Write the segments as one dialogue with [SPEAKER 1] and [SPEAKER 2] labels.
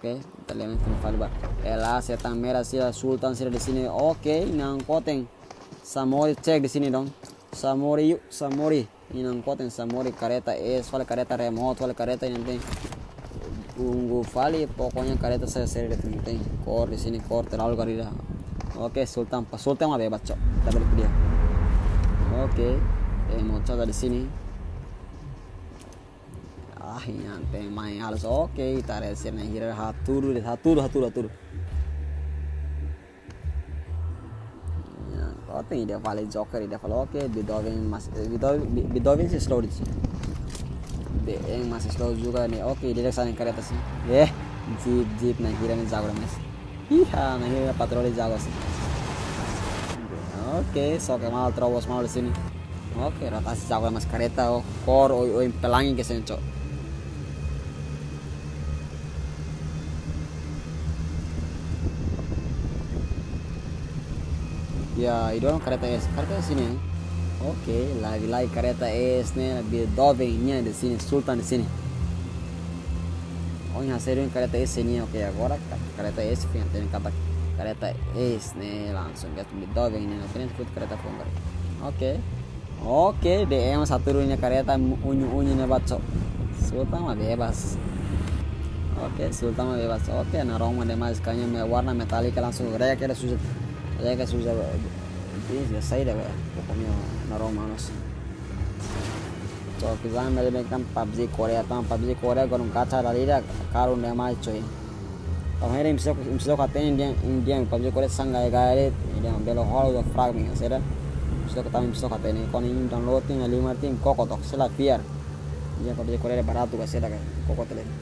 [SPEAKER 1] Oke, kita lihat Faliba. Ela setan merah sih Sultan sih di sini. Oke, nangkoteng. Samori cek di sini dong. Samori yuk, Samori. Ini nangkoteng Samori kereta soal kereta remote, soal kereta yang penting. Tunggu Fali, pokoknya kereta saya seri di penting. Kor di sini, kor terlalu karida. Oke, Sultan mah bebas cok. Kita balik ke dia. Oke, mau coba di sini. Ini main halus. Oke, kita resirnya hira haturu. Ya, kau ide Fali Joker ide Fali. Oke, Bidovin sih slow di sini. Yang masih slow juga nih. Oke, dia kesana kereta sih. Jeep nah hira nih jago mas. Iya, nah hira patroli jago sih. Oke, soke mal terobos mal di sini. Oke, rotasi jago mas kereta. Kor pelangi ke sini cok. Ya, itu kereta sini. Oke, lagi kereta nih lebih Bidovin di sini, Sultan di sini. Oh, yang serius kereta sini. Oke, agora kereta yang kata kereta nih langsung lihat Bidovin ini. Oke, sebut kereta Ponggol. Oke, DM satu runya kereta unyu-unyunya bacok. Sultan mah bebas. Oke, Sultan mah bebas. Oke, narong mas kayaknya warna metalik langsung kayak susah. Saya susah ini saya dah pokoknya narong manos. So kita kan PUBG Korea gorong kaca dari dah karun dia mai coy. Kemarin misal katanya dia PUBG Korea sangai gaya dia belo hall udah fragment saya dah. Misal katanya kon ini downloading 5 tim kokotok sila biar dia PUBG Korea barato kasih dah kokot lagi.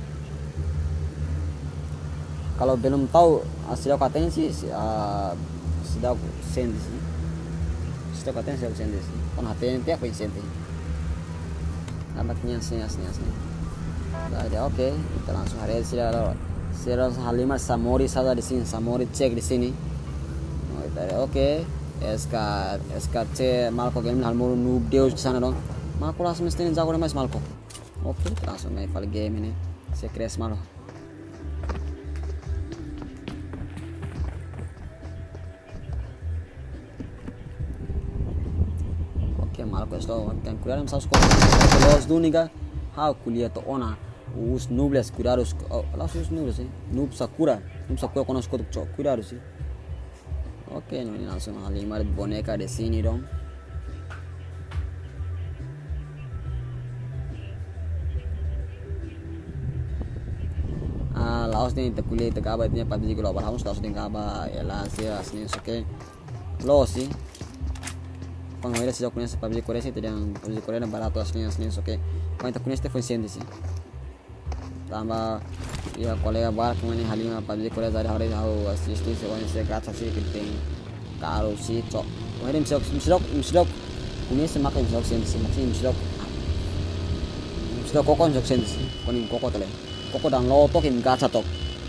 [SPEAKER 1] Kalau belum tahu sudah katanya sih sudah send sih. Sudah katanya sudah send sih. Kon hati tiap yang send. Nampaknya sini. Jadi oke, kita langsung hari sudah Halimah Samori saja di sini. Samori cek di sini. Oke. SKC Malko game halmuru noob deus di sana dong. Malko langsung mesti jago mas Malko. Oke, langsung main file game ini. Saya crash malu. Malko slow kan kuliah sama sekolah los dunia kuliah to ona us nubles cuidados langsung nubles sih noob sakura kono cok cuidados sih. Oke, ini langsung Halimah boneka di sini dong. Laos nih kuliah tegaba itu PUBG global harus laos tinggal apa ya lah sih asli oke los sih. Pengawalan sejak punya PUBG Korea sih tidak PUBG Korea dan barato aslinya oke. Kalau kita punya Stefan Sendi sih. Tambah ya kolega barak kemana Halimah PUBG Korea dari hari tahu asli semuanya saya gacha sih penting karo sih cok. Kemarin misalok punya semakin misalok Sendi sih maksudnya misalok kokon misalok Sendi sih konin koko tele koko dan lo tokin gacha tok.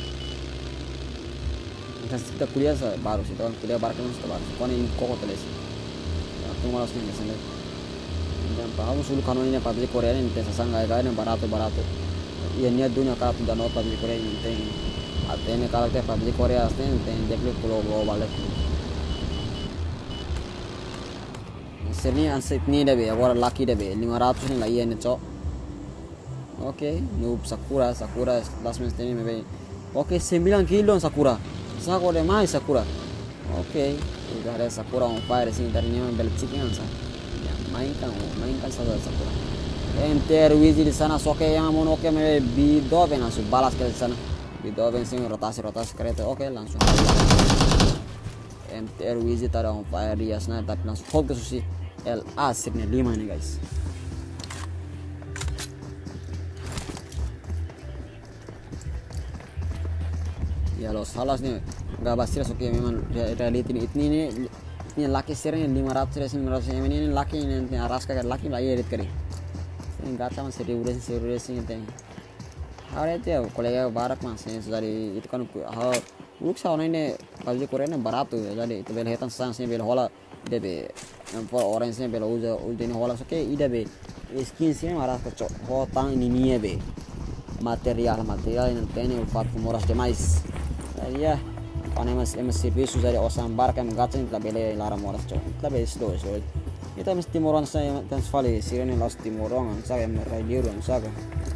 [SPEAKER 1] Kita kuliah baru sih tuh kuliah barak kemana baru konin koko tele sih. Malas nih misalnya. Dan paham sulu kanon ini PUBG Korea ini tes sangai yang barato. Iya niat dunia kalau tidak nol PUBG Korea ini penting. Artinya kalau kita PUBG Korea aslinya penting dekli pulau global dek. Sini anset ni deh, agora laki deh, 500 nih lah iya nih cok. Oke, noob Sakura last match ini maybe. Oke, 9 kilo Sakura. Sakura deh mai Sakura. Oke, udah ada Sakura on fire sini tadinya bel chicken sa. Ya, mainkan saja Sakura. Enter Wizi di sana soke yang mau oke me Bidovin langsung balas ke sana. Bidovin sini rotasi kereta. Oke, langsung. Enter Wizi tadi on fire dia sana tapi langsung hold ke susi El Asirnya 5 nih guys. Ya lo salah nih. Gak basir oke memang reality ini laki sernya 500 ini laki ini aras kayak laki lah edit kali ini gak tahu serius ini hari itu ya kolega barak mas ini dari itu kan uluk sauna ini PUBG Korea ini barato ya jadi itu bel hetan sansnya bel hola ide be for orange nya bel uja ini hola oke ide be skin sih aras kecok hotang ini nih be material não tem o fato moras demais ya panemos serviços dari osambar kan gatin tabele lara moras cho tabele sto kita mesti moran saya dan fale sirene los timoron sabe radio sabe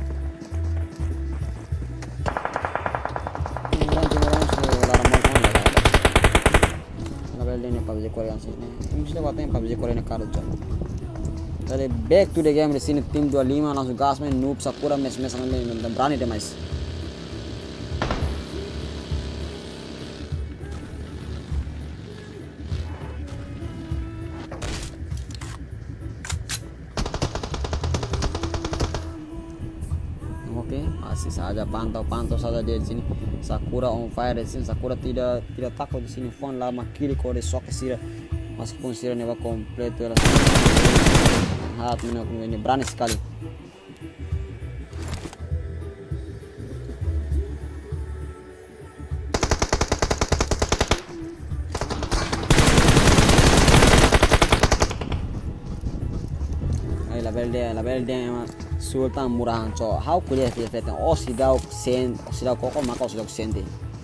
[SPEAKER 1] PUBG Korean sini mesti batin PUBG Korean karo cho Jadi back to the game di sini tim 25 langsung gas main noob Sakura mes berani demais. Oke, masih saja pantau saja dia di sini. Sakura on fire di sini. Sakura tidak takut di sini. Phone lama kiri kode sok sira. Meskipun sira neva komplit ini berani sekali. Label dia Sultan murahan co. How kuliah dia feten osidau koko maka osidau sente.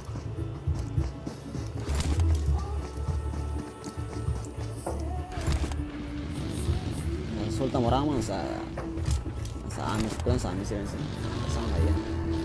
[SPEAKER 1] Sultan orang mah sa amis pun sa amis sama ya.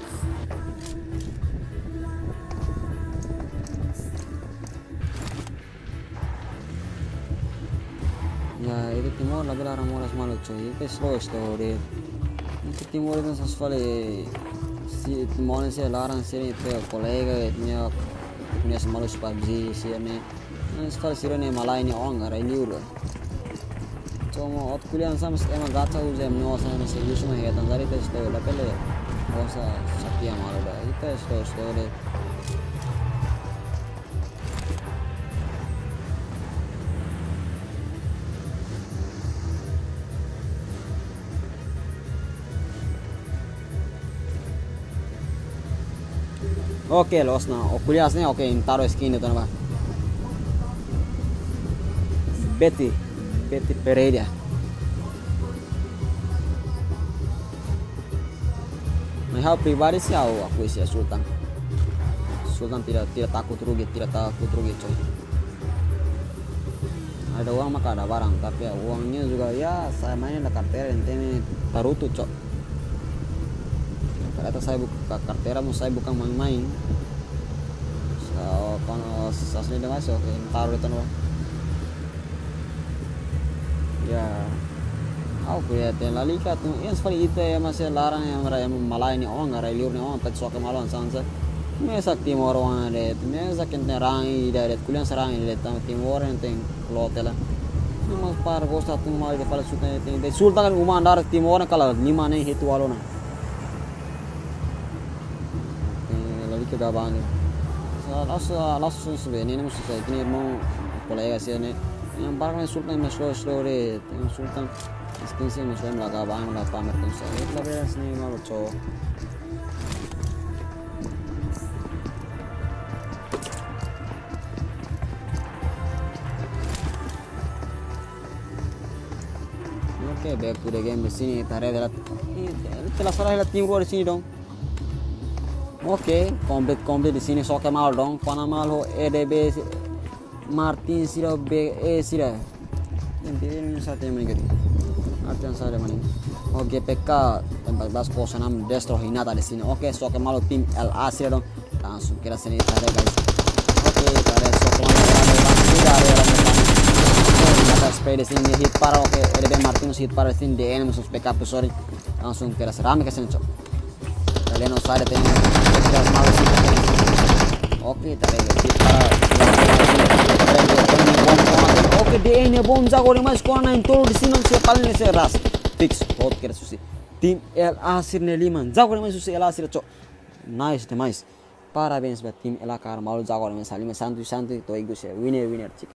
[SPEAKER 1] Ya itu timur lagi larang moras malu coy. Itu slow story. Itu timur itu sesuatu si timur sih larang sih itu kolega punya semalu PUBG sih ini. Sesuatu sih ini malah ini orang nggak liur. Cuma от kuliah sama emang gacha udah menyosa ini serius mah ya tanggal itu sudah pele bosa sakit malu dah itu sudah deh. Oke los na kuliahnya oke taruh skin itu nama Betty Pereira. Nah, hal pribadi sih aku sih Sultan tidak takut rugi coy. Ada uang maka ada barang, tapi ya, uangnya juga ya saya mainin la kartera ini tarutu coy. Ternyata saya buka kartera mau saya bukan main-main. So, kalau sasnya udah masuk, taruh itu nih. Ya, aku lihat La Liga tuh, yang seperti itu ya masih larang yang malah ini orang nggak liur nih orang tak suka maluan sangat. Mesak timur orang ada, mesak yang terangi dari kuliah serang ini dari timur yang teng klotel. Memang par bos satu mal di kepala sultan itu, dari sultan kan umah dar timur kalau 5 nih itu walona. La Liga gabang nih. Langsung sebenarnya ini mesti saya ini mau kolega sih ini. Yang paling sultan slow deh, sultan skin sih muslim laga bang lah pamer tuh saya. Itu lah sini malu cow. Oke, back to the game di sini. Tarik adalah telah salah tim gua di sini dong. Oke, komplit di sini soke mal dong. Panama lo EDB Martin sira sira. Ini satu yang meninggal. Artian saya mana? Oh GPK 1406 Destro Hinata di sini. Oke, soke malu tim LA sira dong. Langsung kira sini tadi guys. Oke, tadi soke malu tidak ada spray di sini hit para. Oke, EDB Martinus hit para di sini DN musuh backup sorry. Langsung kira serami ke sini cok. Kalian usah ada tengok. Kira malu sih. Oke, tadi hit para. Oke, DN nya bom jago nih mas kona intro di sini sih paling sih ras fix hot kira susi tim LA sirne 5 jago nih mas susi LA sir cok nice parabéns buat tim LA kar malu jago nih mas 5 santuy to igu sih winner